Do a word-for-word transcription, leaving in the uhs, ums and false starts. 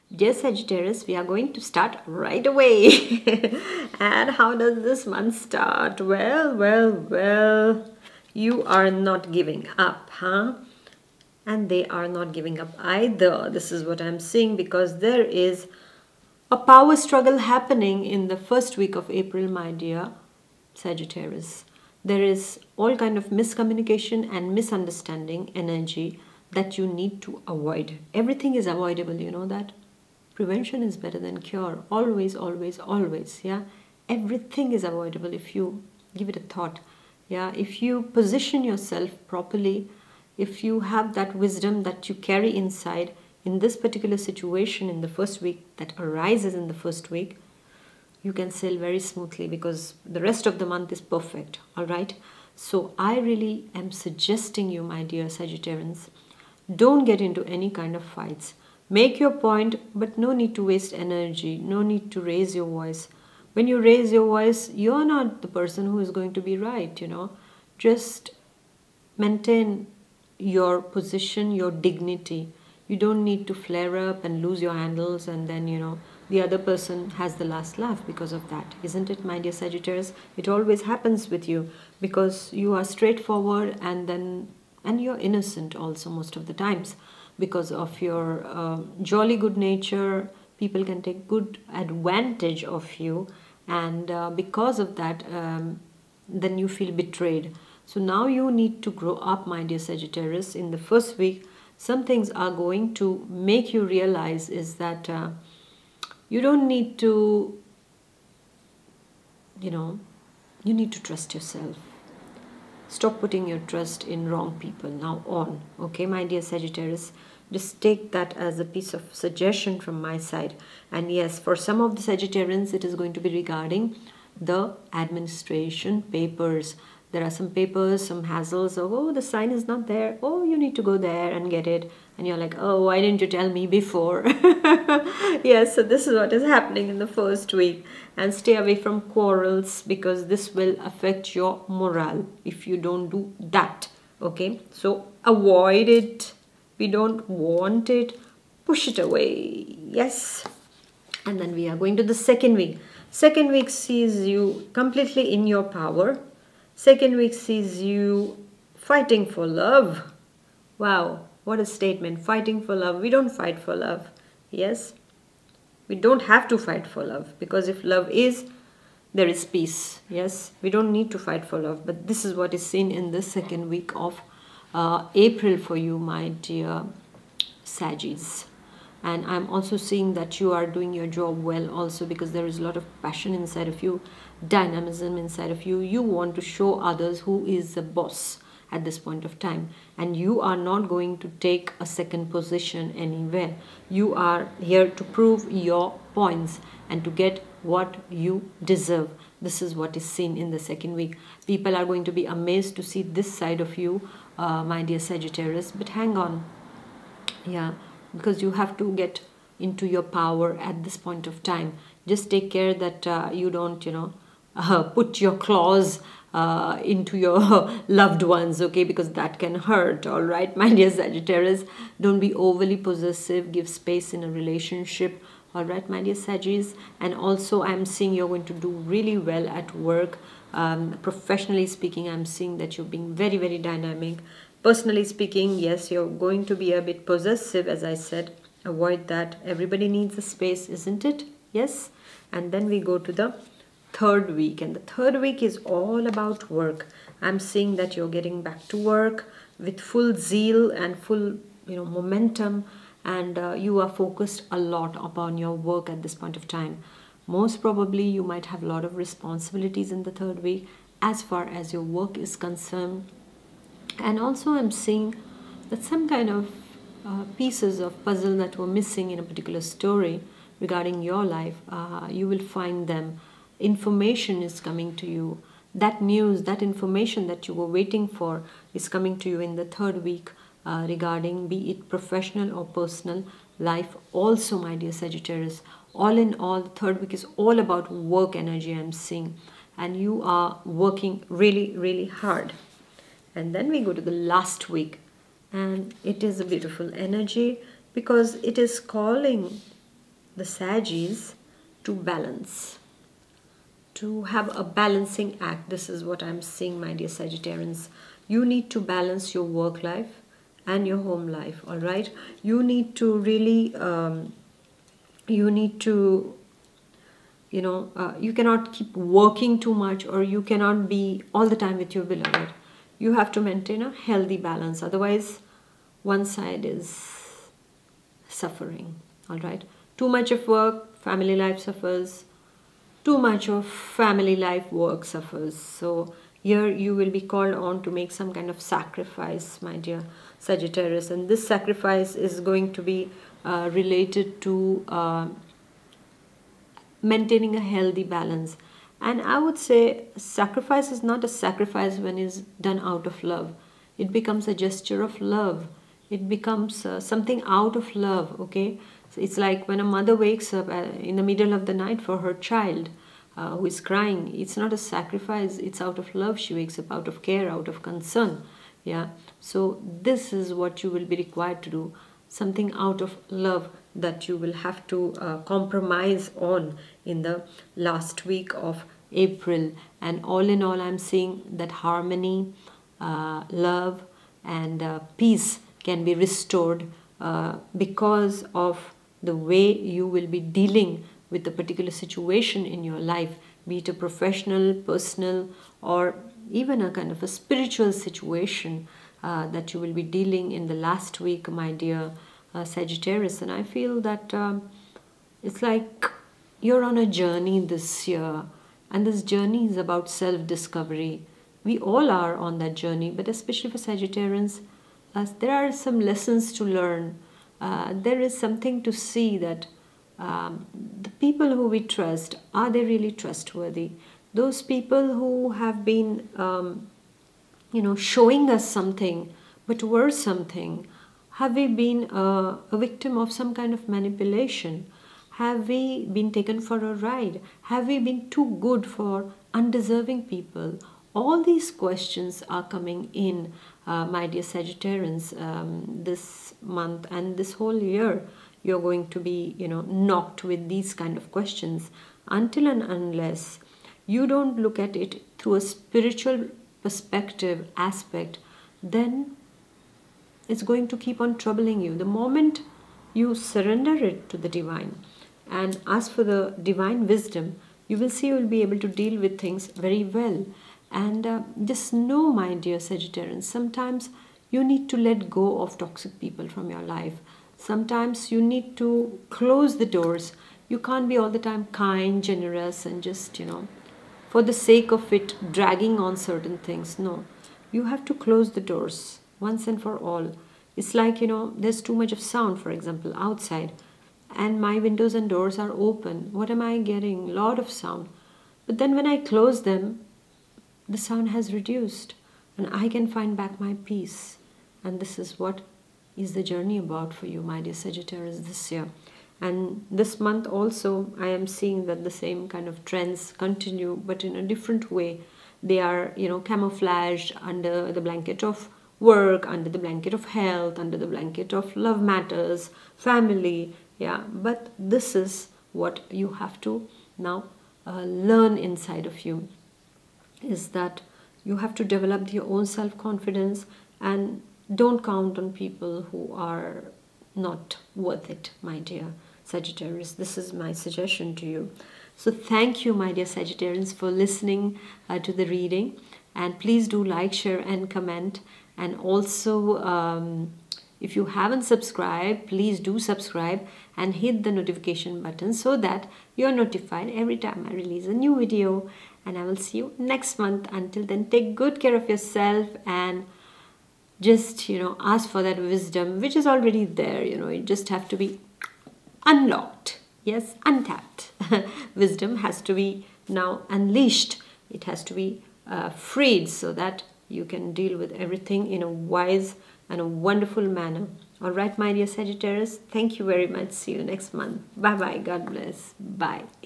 Dear Sagittarius, we are going to start right away. And how does this month start? Well, well, well, you are not giving up, huh? And they are not giving up either. This is what I'm seeing, because there is a power struggle happening in the first week of April, my dear Sagittarius. There is all kind of miscommunication and misunderstanding energy that you need to avoid. Everything is avoidable, you know that? Prevention is better than cure. Always, always, always, yeah? Everything is avoidable if you give it a thought, yeah? If you position yourself properly, if you have that wisdom that you carry inside in this particular situation in the first week that arises in the first week, you can sail very smoothly, because the rest of the month is perfect, all right? So I really am suggesting you, my dear Sagittarians, don't get into any kind of fights. Make your point, but no need to waste energy, no need to raise your voice. When you raise your voice, you're not the person who is going to be right, you know. Just maintain your position, your dignity. You don't need to flare up and lose your handles, and then, you know, the other person has the last laugh because of that. Isn't it, my dear Sagittarius? It always happens with you, because you are straightforward, and then and you're innocent also most of the times. Because of your uh, jolly good nature, people can take good advantage of you, and uh, because of that, um, then you feel betrayed. So now you need to grow up, my dear Sagittarius. In the first week, some things are going to make you realize is that uh, you don't need to, you know, you need to trust yourself. Stop putting your trust in wrong people now on. Okay, my dear Sagittarius, just take that as a piece of suggestion from my side. And yes, for some of the Sagittarians, it is going to be regarding the administration papers. There are some papers, some hassles of, oh, the sign is not there. Oh, you need to go there and get it. And you're like, oh, why didn't you tell me before? Yes, so this is what is happening in the first week. And stay away from quarrels, because this will affect your morale if you don't do that. Okay, so avoid it. We don't want it. Push it away. Yes. And then we are going to the second week. Second week sees you completely in your power. Second week sees you fighting for love. Wow, what a statement. Fighting for love. We don't fight for love. Yes. We don't have to fight for love, because if love is, there is peace. Yes. We don't need to fight for love. But this is what is seen in the second week of uh, April for you, my dear Saggies. And I'm also seeing that you are doing your job well also, because there is a lot of passion inside of you, dynamism inside of you. You want to show others who is the boss at this point of time, and you are not going to take a second position anywhere. You are here to prove your points and to get what you deserve. This is what is seen in the second week. People are going to be amazed to see this side of you, uh, my dear Sagittarius, but hang on. Yeah, because you have to get into your power at this point of time. Just take care that uh, you don't, you know, uh, put your claws uh, into your loved ones, okay, because that can hurt. All right, my dear Sagittarius, don't be overly possessive. Give space in a relationship. All right, my dear Saggies. And also I'm seeing you're going to do really well at work. Um, professionally speaking, I'm seeing that you're being very, very dynamic. Personally speaking, yes, you're going to be a bit possessive, as I said. Avoid that. Everybody needs a space, isn't it? Yes. And then we go to the third week. And the third week is all about work. I'm seeing that you're getting back to work with full zeal and full, you know, momentum. And uh, you are focused a lot upon your work at this point of time. Most probably, you might have a lot of responsibilities in the third week as far as your work is concerned. And also I'm seeing that some kind of uh, pieces of puzzle that were missing in a particular story regarding your life, uh, you will find them. Information is coming to you. That news, that information that you were waiting for is coming to you in the third week uh, regarding, be it professional or personal life also, my dear Sagittarius. All in all, the third week is all about work energy, I'm seeing. And you are working really, really hard. And then we go to the last week, and it is a beautiful energy, because it is calling the Saggies to balance, to have a balancing act. This is what I'm seeing, my dear Sagittarians. You need to balance your work life and your home life, all right? You need to really, um, you need to, you know, uh, you cannot keep working too much, or you cannot be all the time with your beloved. You have to maintain a healthy balance. Otherwise, one side is suffering, all right? Too much of work, family life suffers. Too much of family life, work suffers. So here you will be called on to make some kind of sacrifice, my dear Sagittarius. And this sacrifice is going to be uh, related to uh, maintaining a healthy balance. And I would say sacrifice is not a sacrifice when it's done out of love. It becomes a gesture of love. It becomes uh, something out of love, okay? So it's like when a mother wakes up uh, in the middle of the night for her child uh, who is crying. It's not a sacrifice. It's out of love. She wakes up out of care, out of concern. Yeah. So this is what you will be required to do. Something out of love that you will have to uh, compromise on in the last week of April. And all in all, I'm seeing that harmony, uh, love, and uh, peace can be restored uh, because of the way you will be dealing with a particular situation in your life, be it a professional, personal, or even a kind of a spiritual situation uh, that you will be dealing in the last week, my dear uh, Sagittarius. And I feel that um, it's like you're on a journey this year, and this journey is about self-discovery. We all are on that journey, but especially for Sagittarians, uh, there are some lessons to learn. Uh, there is something to see that um, the people who we trust, are they really trustworthy? Those people who have been, um, you know, showing us something, but were something. Have we been uh, a victim of some kind of manipulation? Have we been taken for a ride? Have we been too good for undeserving people? All these questions are coming in, uh, my dear Sagittarians, um, this month and this whole year. You're going to be, you know, knocked with these kind of questions until and unless you don't look at it through a spiritual perspective aspect, then it's going to keep on troubling you. The moment you surrender it to the divine and ask for the divine wisdom, you will see you will be able to deal with things very well. And uh, just know, my dear Sagittarians, sometimes you need to let go of toxic people from your life. Sometimes you need to close the doors. You can't be all the time kind, generous, and just, you know, for the sake of it, dragging on certain things. No, you have to close the doors once and for all. It's like, you know, there's too much of sound, for example, outside, and my windows and doors are open. What am I getting? A lot of sound. But then when I close them, the sound has reduced and I can find back my peace. And this is what is the journey about for you, my dear Sagittarius, this year. And this month also, I am seeing that the same kind of trends continue, but in a different way. They are, you know, camouflaged under the blanket of work, under the blanket of health, under the blanket of love matters, family. Yeah, but this is what you have to now uh, learn inside of you, is that you have to develop your own self-confidence and don't count on people who are not worth it, my dear Sagittarius. This is my suggestion to you. So thank you, my dear Sagittarians, for listening uh, to the reading. And please do like, share and comment. And also, um, if you haven't subscribed, please do subscribe and hit the notification button so that you're notified every time I release a new video. And I will see you next month. Until then, take good care of yourself and just, you know, ask for that wisdom, which is already there. You know, it just have to be unlocked. Yes, untapped. Wisdom has to be now unleashed. It has to be uh, freed so that you can deal with everything in a wise and a wonderful manner. All right, my dear Sagittarius, thank you very much. See you next month. Bye-bye. God bless. Bye.